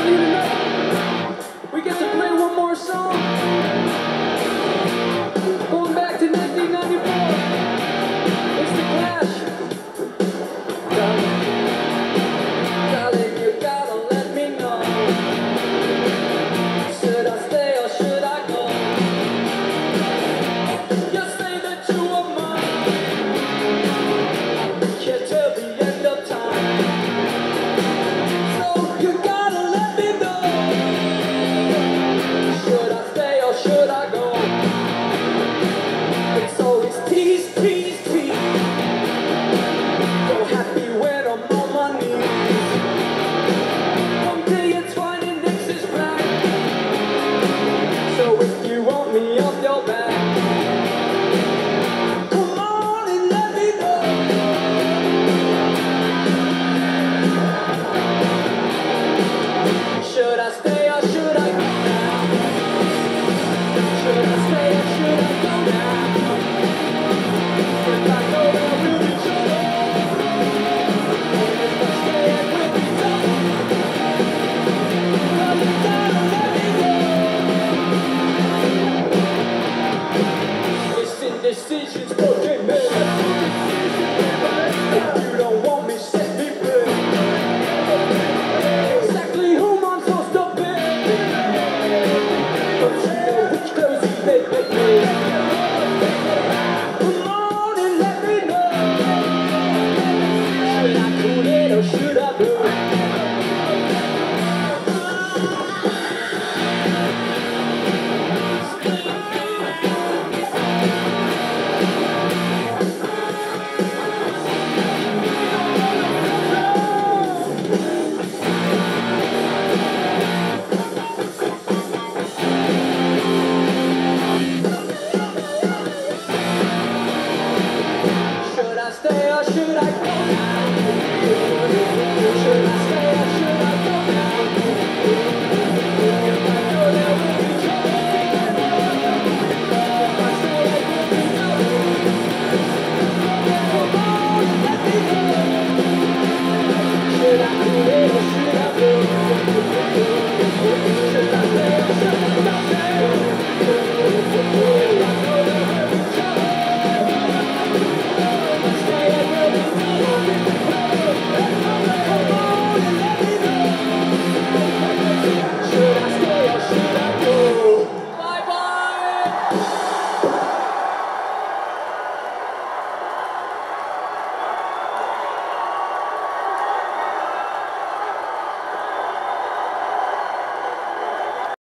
We get to play one more song. Going back to 1994. It's The Clash. Darling, you gotta let me know. Should I stay or should I go? You say that you are mine. Here till the end of time. So you gotta let me know. Should I stay or should I go? It's always tease, tease, tease. So happy when I'm on my knees. One day it's fine and next is black. So if you want me off your back, come on and let me know. Should I stay or should I go now? Should I stay or should I go now? If I go there we'll be trouble. If I stay it will be double. Well, you gotta let me go. It's indecisions for game, baby. If you don't want me, set me free. Exactly whom I'm supposed to be. But you know which clothes you make me. Come on and let me know. Should I cool it or should I blow? Should I stay or should I